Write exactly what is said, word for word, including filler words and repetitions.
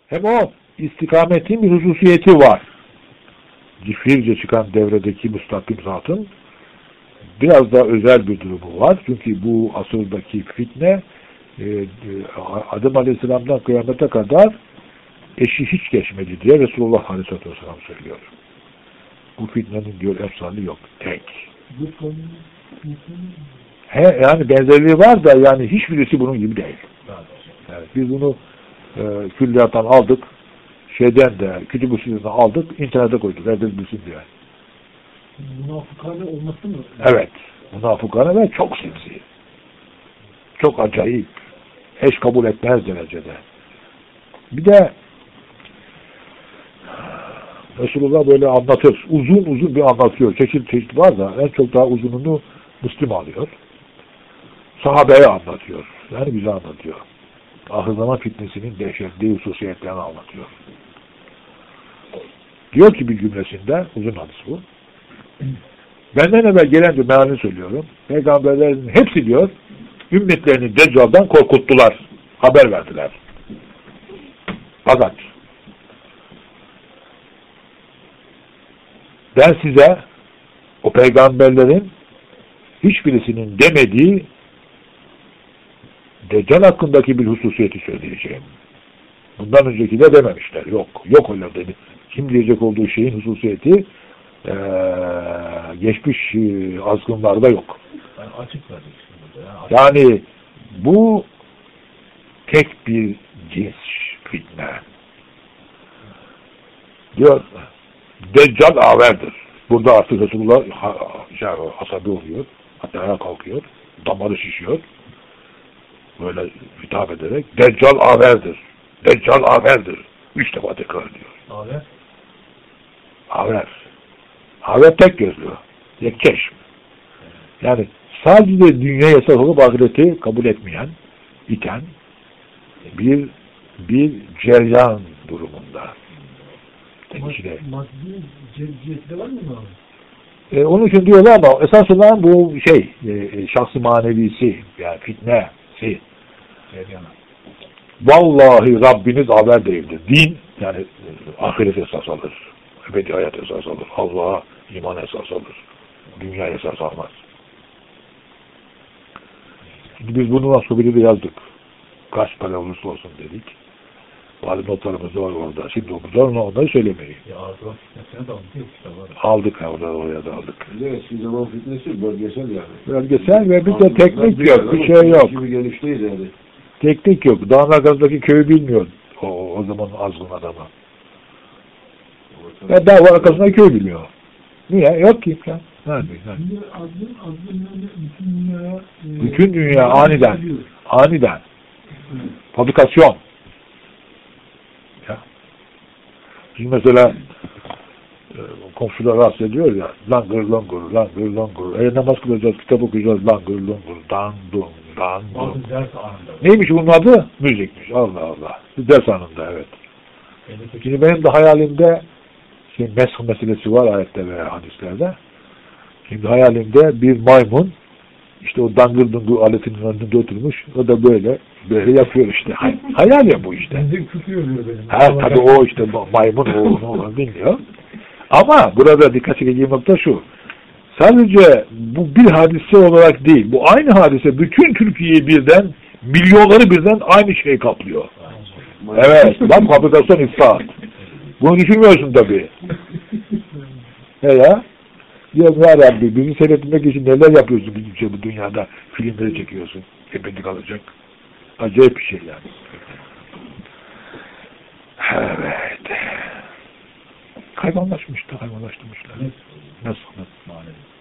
Hem o istikametin bir hususiyeti var. Cifirce çıkan devredeki müstakim zatın biraz daha özel bir durumu var. Çünkü bu asırdaki fitne e, Adem Aleyhisselam'dan kıyamete kadar eşi hiç geçmedi diye Resulullah Aleyhisselatü Vesselam söylüyor. Bu fitnenin diyor efsali yok. Tek. He, yani benzerliği var da yani hiçbirisi bunun gibi değil. Evet, biz bunu e, külliyattan aldık. Şeyden de, kütüb-ü sünnetten aldık. İnternete koyduk. Herkes bilsin diye. Münafıkane olması mı? Evet. Münafıkane ve çok sinsi. Çok acayip. Eş kabul etmez derecede. Bir de Resulullah böyle anlatır. Uzun uzun bir anlatıyor. Çeşit çeşit var da en çok daha uzununu Müslim alıyor. Sahabeye anlatıyor. Yani bize anlatıyor. Ahir zaman fitnesinin dehşetli hususiyetlerini anlatıyor. Diyor ki bir cümlesinde, uzun hadis bu. Benden evvel gelen bir mealini söylüyorum. Peygamberlerin hepsi diyor, ümmetlerini Deccal'dan korkuttular. Haber verdiler. Fakat ben size o peygamberlerin hiçbirisinin demediği Deccal hakkındaki bir hususiyeti söyleyeceğim. Bundan önceki de dememişler. Yok. Yok öyle dedi. Kim diyecek olduğu şeyin hususiyeti ee, geçmiş e, azgınlarda yok. Yani açık verdik şimdi. Yani, yani bu tek bir cins fitne. Diyor Deccal averdir. Burada artık Resulullah şey, asabi oluyor. Hatta ayağa kalkıyor. Damarı şişiyor. Böyle hitap ederek Deccal averdir. Deccal averdir. Üç defa tekrar ediyor. Aver? Aver. Aver tek gözlü. Tek çeşm. Yani sadece dünya esas olup ahireti kabul etmeyen, iten bir bir ceryan durumunda. Maddi ceziyeti de var mı abi? E, onun için diyorlar ama esas olan bu şey e, şahsi manevisi yani fitnesi. Vallahi Rabbiniz haber değildir. Din yani e, ahiret esas alır. Ebedi hayat esas alır. Allah'a iman esas alır. Dünya esas almaz. Şimdi biz bunu nasıl bir yazdık. Kaç para olursa olsun dedik. Bazı notlarımız var orada. Şimdi okuduk onları söylemeyi. Ya Arzuan fitnesine de aldık ya kitabı. Aldık orada oraya da aldık. Eski zaman fitnesi bölgesel yani. Bölgesel ve bir de teknik yok. Bir şey yok. Gibi geniş değil yani. Teknik yok. Dağın arkasındaki köyü bilmiyor. O, o zaman azgın adamı. Ve dağ arkasındaki köy biliyor. Niye? Yok ki imkan. Nerede? Şimdi azgın, azgın böyle bütün dünyaya... E, bütün dünya aniden. Aniden. Fabrikasyon. Ya. Şimdi mesela e, komşular rahatsız ediyor ya langır langur, langır langur. E namaz kılacağız, kitap okuyacağız, langır langur, dan dun, dan dun. Bazı ders anında. Neymiş bunun adı? Müzikmiş. Allah Allah. Bir ders anında evet. Şimdi benim de hayalimde şimdi mesh meselesi var ayette ve hadislerde. Şimdi hayalimde bir maymun işte o dangır dungur aletinin önünde oturmuş. O da böyle böyle yapıyor işte. Hayal ya bu işte. Ha tabii o işte maymun o onu bilmiyor. Ama burada dikkat çekeceğim nokta şu. Sadece bu bir hadise olarak değil. Bu aynı hadise bütün Türkiye'yi birden milyonları birden aynı şey kaplıyor. Evet. Bak fabrikasyon islahat. Bunu düşünmüyorsun tabii. He ya. Diyorum ya Rabbi bizi seyretmek için neler yapıyorsun bizim için bu dünyada filmleri çekiyorsun. Ebedi kalacak. Acayip bir şey yani. Evet. Hayvanlaşmış da hayvanlaştırmışlar. Nasıl? Nasıl?